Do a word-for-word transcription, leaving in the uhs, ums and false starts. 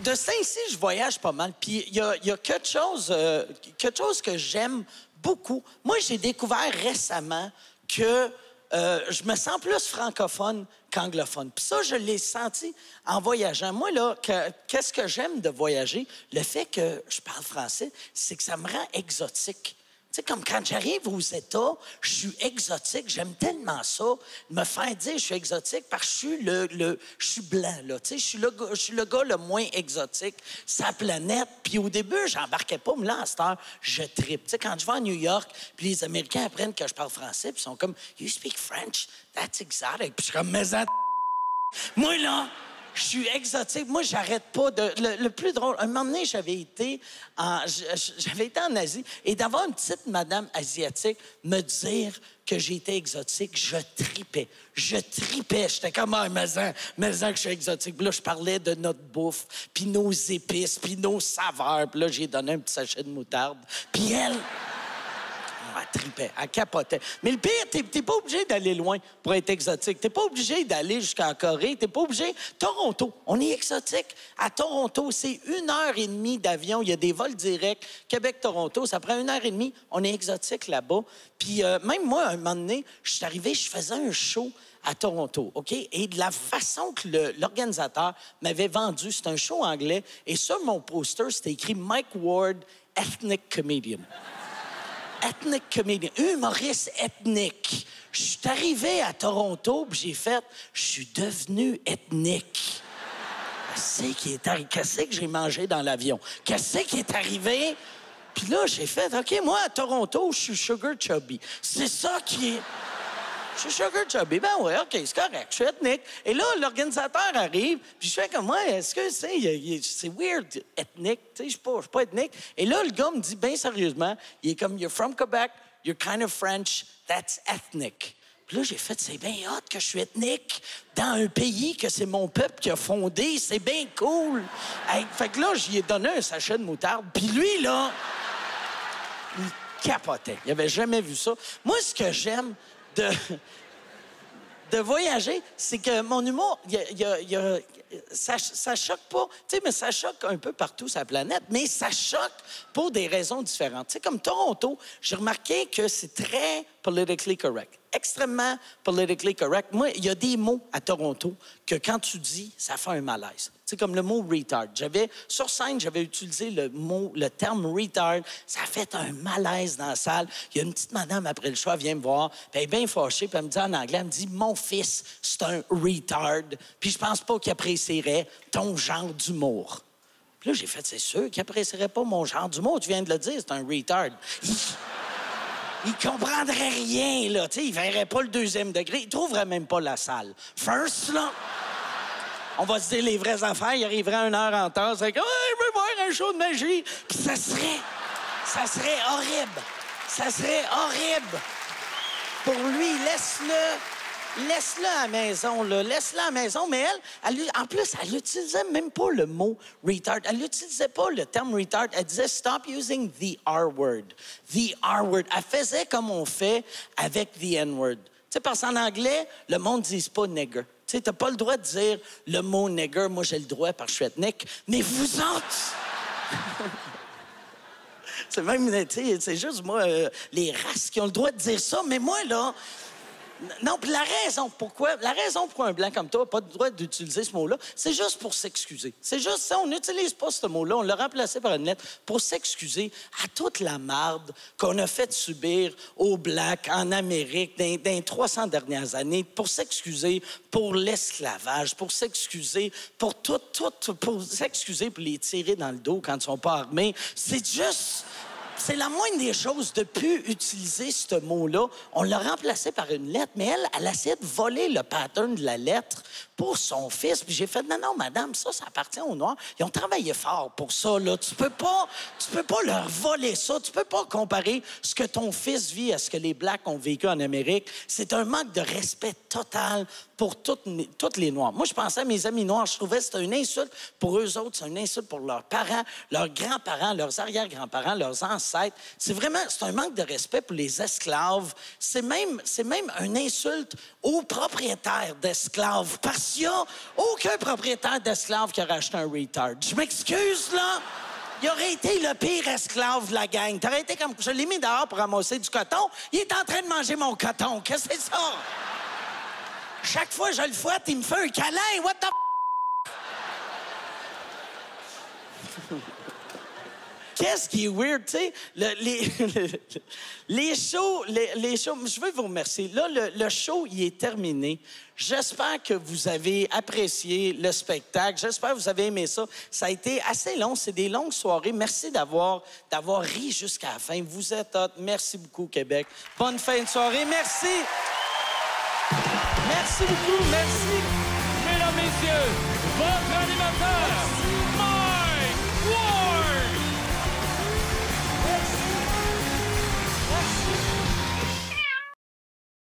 de ce temps-ci, je voyage pas mal. Puis il y a, y a quelque chose, euh, quelque chose que j'aime beaucoup. Moi, j'ai découvert récemment que euh, je me sens plus francophone qu'anglophone. Puis ça, je l'ai senti en voyageant. Moi, là, que, qu'est-ce que j'aime de voyager? Le fait que je parle français, c'est que ça me rend exotique. Tu sais, comme quand j'arrive aux États, je suis exotique. J'aime tellement ça, me faire dire je suis exotique parce que je suis le, le je suis blanc, là. Tu sais, je suis le, je suis le gars le moins exotique sur la planète. Puis au début, j'embarquais pas, mais là, à cette heure, je trippe. Tu sais, quand je vais à New York, puis les Américains apprennent que je parle français, puis ils sont comme « You speak French? That's exotic. » Puis je suis comme « Mais en... Moi, là... » Je suis exotique. Moi, j'arrête pas de... Le, le plus drôle, un moment donné, j'avais été en, j'avais été en Asie et d'avoir une petite madame asiatique me dire que j'étais exotique, je tripais. Je tripais. J'étais comme, ah, mais en, mais en que je suis exotique. Puis là, je parlais de notre bouffe, puis nos épices, puis nos saveurs. Puis là, j'ai donné un petit sachet de moutarde. Puis elle... Elle tripait, elle capotait. Mais le pire, t'es, t'es pas obligé d'aller loin pour être exotique. T'es pas obligé d'aller jusqu'en Corée. T'es pas obligé... Toronto, on est exotique. À Toronto, c'est une heure et demie d'avion. Il y a des vols directs. Québec-Toronto, ça prend une heure et demie. On est exotique là-bas. Puis euh, même moi, un moment donné, je suis arrivé, je faisais un show à Toronto, OK? Et de la façon que le, l'organisateur m'avait vendu, c'est un show anglais. Et sur mon poster, c'était écrit « Mike Ward, Ethnic Comedian ». Ethnic comedian, humoriste ethnique. Je suis arrivé à Toronto, puis j'ai fait, je suis devenu ethnique. Qu'est-ce qui est arrivé? Qu'est-ce que j'ai mangé dans l'avion? Qu'est-ce qui est arrivé? Puis là, j'ai fait, OK, moi, à Toronto, je suis sugar chubby. C'est ça qui est... Je suis sugar chubby. Ben oui, OK, c'est correct. Je suis ethnique. Et là, l'organisateur arrive, puis je fais comme, moi, est-ce que c'est, c'est weird, ethnique? Tu sais, je suis pas, je suis pas ethnique. Et là, le gars me dit, bien sérieusement, il est comme, you're from Quebec, you're kind of French, that's ethnic. Puis là, j'ai fait, c'est bien hot que je suis ethnique dans un pays que c'est mon peuple qui a fondé. C'est bien cool. Hey, fait que là, j'y ai donné un sachet de moutarde. Puis lui, là, il capotait. Il avait jamais vu ça. Moi, ce que j'aime de, de voyager, c'est que mon humour, y a, y a, y a, ça, ça choque pas. Tu sais, mais ça choque un peu partout sur la planète, mais ça choque pour des raisons différentes. Tu sais, comme Toronto, j'ai remarqué que c'est très politically correct. Extrêmement politically correct. Moi, il y a des mots à Toronto que quand tu dis, ça fait un malaise. Tu sais, comme le mot « retard ». J'avais, sur scène, j'avais utilisé le mot, le terme « retard ». Ça a fait un malaise dans la salle. Il y a une petite madame, après le choix, elle vient me voir, puis elle est bien fâchée, puis elle me dit en anglais, elle me dit « Mon fils, c'est un retard, puis je pense pas qu'il apprécierait ton genre d'humour. » Puis là, j'ai fait « C'est sûr qu'il apprécierait pas mon genre d'humour. Tu viens de le dire, c'est un retard. » Il comprendrait rien, là. Tu sais, il verrait pas le deuxième degré. Il trouverait même pas la salle. First, là, on va se dire les vraies affaires. Il arriverait une heure en retard. C'est comme, hey, je veux voir un show de magie. Puis ça serait, ça serait horrible. Ça serait horrible. Pour lui, laisse-le, laisse-le à la maison, là. Laisse-le à la maison. Mais elle, elle, en plus, elle n'utilisait même pas le mot retard. Elle n'utilisait pas le terme retard. Elle disait stop using the R-word. The R-word. Elle faisait comme on fait avec the N-word. Tu sais, parce qu'en anglais, le monde ne dit pas nigger. Tu sais, t'as pas le droit de dire le mot nigger. Moi, j'ai le droit parce que je suis ethnique. Mais vous autres... c'est même, tu sais, c'est juste moi, euh, les races qui ont le droit de dire ça. Mais moi, là... Non, puis la raison pourquoi, la raison pourquoi un blanc comme toi n'a pas le droit d'utiliser ce mot-là, c'est juste pour s'excuser. C'est juste ça, on n'utilise pas ce mot-là, on l'a remplacé par une lettre pour s'excuser à toute la marde qu'on a fait subir aux Blacks en Amérique dans, dans les trois cents dernières années, pour s'excuser pour l'esclavage, pour s'excuser pour tout, tout, pour s'excuser pour les tirer dans le dos quand ils ne sont pas armés. C'est juste... C'est la moindre des choses de plus utiliser ce mot-là. On l'a remplacé par une lettre, mais elle, elle a essayé de voler le pattern de la lettre pour son fils. Puis j'ai fait, non, non, madame, ça, ça appartient aux Noirs. Ils ont travaillé fort pour ça, là. Tu peux pas, tu peux pas leur voler ça. Tu peux pas comparer ce que ton fils vit à ce que les Blacks ont vécu en Amérique. C'est un manque de respect total pour toutes, toutes les Noirs. Moi, je pensais à mes amis noirs. Je trouvais que c'était une insulte pour eux autres. C'est une insulte pour leurs parents, leurs grands-parents, leurs arrière-grands-parents, leurs ancêtres. C'est vraiment, c'est un manque de respect pour les esclaves. C'est même, c'est même une insulte aux propriétaires d'esclaves. parce qu'il n'y a aucun propriétaire d'esclave qui aurait acheté un retard. Je m'excuse, là. Il aurait été le pire esclave de la gang. T'aurais été comme... Je l'ai mis dehors pour ramasser du coton. Il est en train de manger mon coton. Qu'est-ce que c'est ça? Chaque fois que je le fouette, il me fait un câlin. What the... Qu'est-ce qui est weird, tu sais? Le, les, les shows, les, les shows... Je veux vous remercier. Là, le, le show, il est terminé. J'espère que vous avez apprécié le spectacle. J'espère que vous avez aimé ça. Ça a été assez long. C'est des longues soirées. Merci d'avoir, d'avoir ri jusqu'à la fin. Vous êtes hot. Merci beaucoup, Québec. Bonne fin de soirée. Merci. Merci beaucoup. Merci. Mesdames, messieurs, votre animateur, Mike Ward! Merci. Merci.